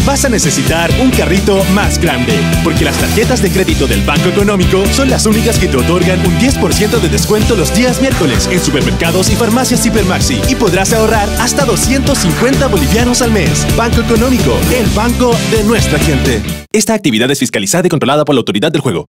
vas a necesitar un carrito más grande, porque las tarjetas de crédito del Banco Económico son las únicas que te otorgan un 10% de descuento los días miércoles en supermercados y farmacias Hipermaxi y podrás ahorrar hasta 250 bolivianos al mes. Banco Económico, el banco de nuestra gente. Esta actividad es fiscalizada y controlada por la Autoridad del Juego.